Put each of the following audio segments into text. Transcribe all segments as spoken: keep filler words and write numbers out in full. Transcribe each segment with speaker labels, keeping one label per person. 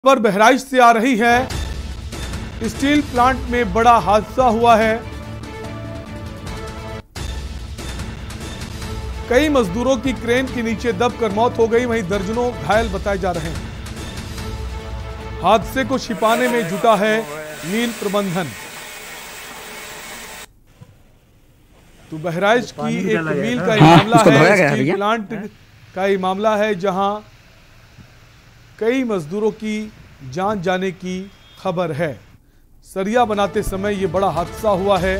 Speaker 1: खबर बहराइच से आ रही है। स्टील प्लांट में बड़ा हादसा हुआ है। कई मजदूरों की क्रेन के नीचे दबकर मौत हो गई, वहीं दर्जनों घायल बताए जा रहे हैं। हादसे को छिपाने में जुटा है मील प्रबंधन। तो बहराइच की एक मील का ये मामला है, स्टील प्लांट का ये मामला है, जहां कई मजदूरों की जान जाने की खबर है। सरिया बनाते समय ये बड़ा हादसा हुआ है।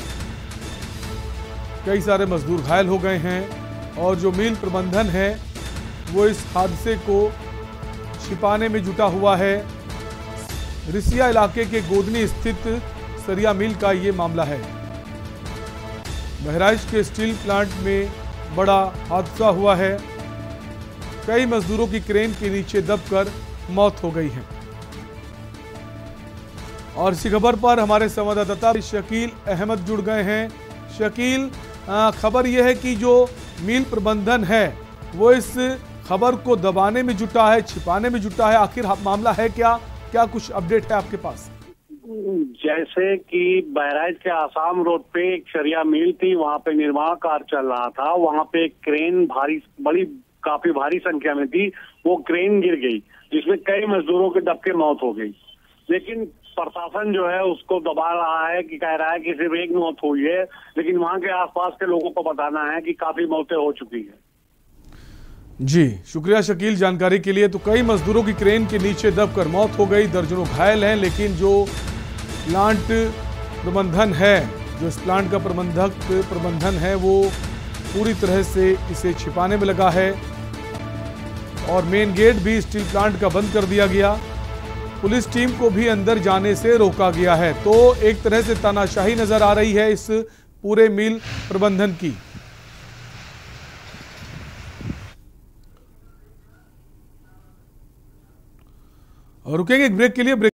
Speaker 1: कई सारे मजदूर घायल हो गए हैं और जो मील प्रबंधन है वो इस हादसे को छिपाने में जुटा हुआ है। रिसिया इलाके के गोदनी स्थित सरिया मील का ये मामला है। बहराइच के स्टील प्लांट में बड़ा हादसा हुआ है। कई मजदूरों की क्रेन के नीचे दबकर मौत हो गई है। और इसी खबर पर हमारे संवाददाता शकील अहमद जुड़ गए हैं। शकील, खबर यह है कि जो मील प्रबंधन है वो इस खबर को दबाने में जुटा है, छिपाने में जुटा है। आखिर मामला है क्या? क्या कुछ अपडेट है आपके पास?
Speaker 2: जैसे कि बहराइच के आसाम रोड पे एक सरिया मिल थी, वहां पे निर्माण कार्य चल रहा था। वहां पे एक क्रेन भारी बड़ी काफी भारी संख्या में थी, वो क्रेन गिर गई जिसमें कई मजदूरों के दब के मौत हो गई। लेकिन प्रशासन जो है उसको दबा रहा है कि कह रहा है कि सिर्फ एक मौत हुई है, लेकिन वहां के आसपास के लोगों को बताना है कि काफी मौतें हो चुकी है।
Speaker 1: जी शुक्रिया शकील जानकारी के लिए। तो कई मजदूरों की क्रेन के नीचे दबकर मौत हो गई, दर्जनों घायल हैं। लेकिन जो प्लांट प्रबंधन है, जो इस प्लांट का प्रबंधक प्रबंधन है, वो पूरी तरह से इसे छिपाने में लगा है और मेन गेट भी स्टील प्लांट का बंद कर दिया गया। पुलिस टीम को भी अंदर जाने से रोका गया है। तो एक तरह से तानाशाही नजर आ रही है इस पूरे मील प्रबंधन की। और रुकेंगे एक ब्रेक के लिए। ब्रेक